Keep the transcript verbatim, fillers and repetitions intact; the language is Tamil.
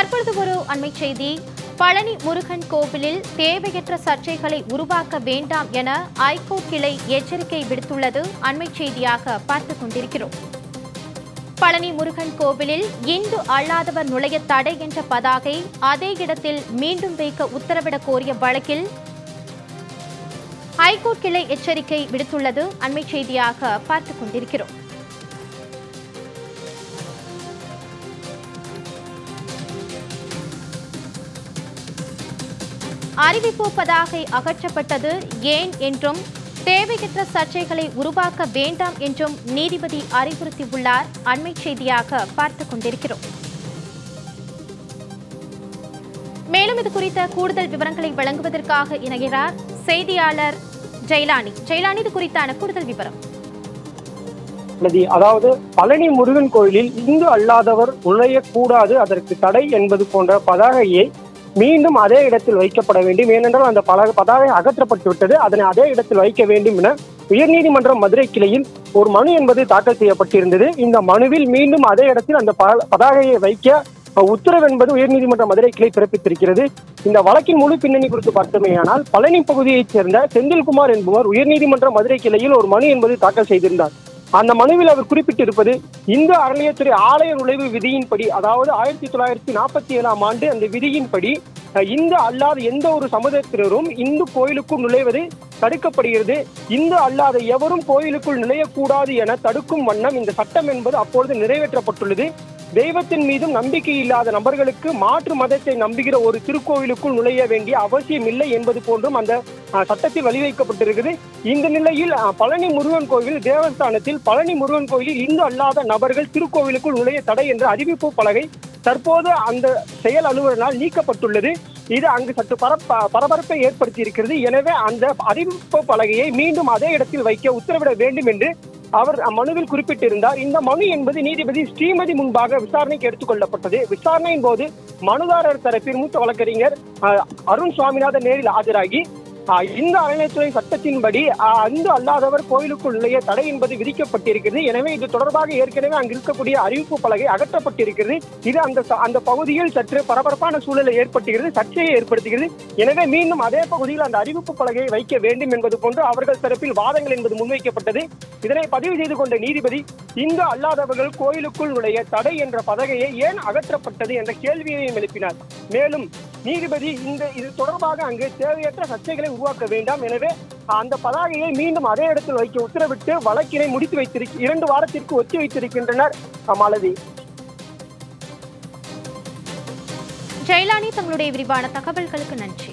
தற்பொழுது ஒரு அண்மை செய்தி. பழனி முருகன் கோவிலில் தேவையற்ற சர்ச்சைகளை உருவாக்க வேண்டாம் என ஐகோர்ட் கிளை எச்சரிக்கை விடுத்துள்ளது அண்மை செய்தியாக பார்த்துக் கொண்டிருக்கிறோம். பழனி முருகன் கோவிலில் இந்து அல்லாதவர் நுழைய தடை என்ற பதாகை அதே இடத்தில் மீண்டும் வைக்க உத்தரவிடக் கோரிய வழக்கில் ஐகோர்ட் கிளை எச்சரிக்கை விடுத்துள்ளது அண்மை செய்தியாக பார்த்துக் கொண்டிருக்கிறோம். அறிவிப்பு பதாகை அகற்றப்பட்டது ஏன் என்றும் தேவையற்ற சர்ச்சைகளை உருவாக்க வேண்டாம் என்றும் நீதிபதி அறிவுறுத்தியுள்ளார். அண்மை செய்தியாக பார்த்துக் கொண்டிருக்கிறோம். மேலும் இது குறித்த கூடுதல் விவரங்களை வழங்குவதற்காக இணைகிறார் செய்தியாளர் ஜெயலானி. ஜெயலானி, இது குறித்தான கூடுதல் விவரம். அதாவது பழனி முருகன் கோயிலில் இந்து அல்லாதவர் நுழையக்கூடாது, அதற்கு தடை என்பது போன்ற பதாகையை மீண்டும் அதே இடத்தில் வைக்கப்பட வேண்டும். ஏனென்றால் அந்த பல பதாகை அகற்றப்பட்டு விட்டது, அதனை அதே இடத்தில் வைக்க வேண்டும் என உயர்நீதிமன்றம் மதுரை கிளையில் ஒரு மனு என்பது தாக்கல் செய்யப்பட்டிருந்தது. இந்த மனுவில் மீண்டும் அதே இடத்தில் அந்த பதாகையை வைக்க உத்தரவு என்பது உயர்நீதிமன்ற மதுரை கிளை பிறப்பித்திருக்கிறது. இந்த வழக்கின் முழு பின்னணி குறித்து பார்த்தோமேயானால் பழனி பகுதியைச் சேர்ந்த செந்தில்குமார் என்பவர் உயர்நீதிமன்ற மதுரை கிளையில் ஒரு மனு என்பது தாக்கல் செய்திருந்தார். அந்த மனுவில் அவர் குறிப்பிட்டிருப்பது இந்து அறநிலையத்துறை ஆலய நுழைவு விதியின்படி, அதாவது ஆயிரத்தி தொள்ளாயிரத்தி நாற்பத்தி ஏழாம் ஆண்டு அந்த விதியின்படி இந்து அல்லாத எந்த ஒரு சமுதாயத்தினரும் இந்து கோயிலுக்குள் நுழைவது தடுக்கப்படுகிறது. இந்து அல்லாத எவரும் கோயிலுக்குள் நுழையக்கூடாது என தடுக்கும் வண்ணம் இந்த சட்டம் என்பது அப்பொழுது நிறைவேற்றப்பட்டுள்ளது. தெய்வத்தின் மீதும் நம்பிக்கை இல்லாத நபர்களுக்கு மாற்று மதத்தை நம்புகிற ஒரு திருக்கோவிலுக்குள் நுழைய வேண்டிய அவசியம் இல்லை என்பது போன்றும் அந்த சட்டத்தில் வழிவைக்கப்பட்டிருக்கிறது. இந்த நிலையில் பழனி முருகன் கோவில் தேவஸ்தானத்தில் பழனி முருகன் கோயிலில் இந்து அல்லாத நபர்கள் திருக்கோவிலுக்குள் நுழைய தடை என்ற அறிவிப்பு பலகை தற்போது அந்த செயல் அலுவலரால் நீக்கப்பட்டுள்ளது. இது அங்கு சற்று பரப்ப பரபரப்பை ஏற்படுத்தி இருக்கிறது. எனவே அந்த அறிவிப்பு பலகையை மீண்டும் அதே இடத்தில் வைக்க உத்தரவிட வேண்டும் என்று அவர் மனுவில் குறிப்பிட்டிருந்தார். இந்த மனு என்பது நீதிபதி ஸ்ரீமதி முன்பாக விசாரணைக்கு எடுத்துக் கொள்ளப்பட்டது. விசாரணையின் போது மனுதாரர் தரப்பில் மூத்த வழக்கறிஞர் அருண் சுவாமிநாதன் நேரில் ஆஜராகி இந்த அறநிலையத்துறை சட்டத்தின்படி இந்து அல்லாதவர் கோயிலுக்குள் நுழைய தடை என்பது விதிக்கப்பட்டிருக்கிறது. எனவே இது தொடர்பாக ஏற்கனவே அங்கு இருக்கக்கூடிய அறிவிப்பு பலகை அகற்றப்பட்டிருக்கிறது. இது அந்த அந்த பகுதியில் சற்று பரபரப்பான சூழலை ஏற்படுத்துகிறது, சர்ச்சையை ஏற்படுத்துகிறது. எனவே மீண்டும் அதே பகுதியில் அந்த அறிவிப்பு பலகையை வைக்க வேண்டும் என்பது போன்று அவர்கள் தரப்பில் வாதங்கள் என்பது முன்வைக்கப்பட்டது. இதனை பதிவு செய்து கொண்ட நீதிபதி இந்து அல்லாதவர்கள் கோயிலுக்குள் நுழைய தடை என்ற பலகையை ஏன் அகற்றப்பட்டது என்ற கேள்வியையும் எழுப்பினார். மேலும் நீதிபதி இந்த இது தொடர்பாக அங்கு தேவையற்ற சர்ச்சைகளை உருவாக்க வேண்டாம், எனவே அந்த பதாகையை மீண்டும் அதே இடத்தில் வைக்க உத்தரவிட்டு வழக்கினை முடித்து வைத்திருக்க இரண்டு வாரத்திற்கு ஒத்தி வைத்திருக்கின்றனர். மாலதி. ஜெயலானி, தங்களுடைய விரிவான தகவல்களுக்கு நன்றி.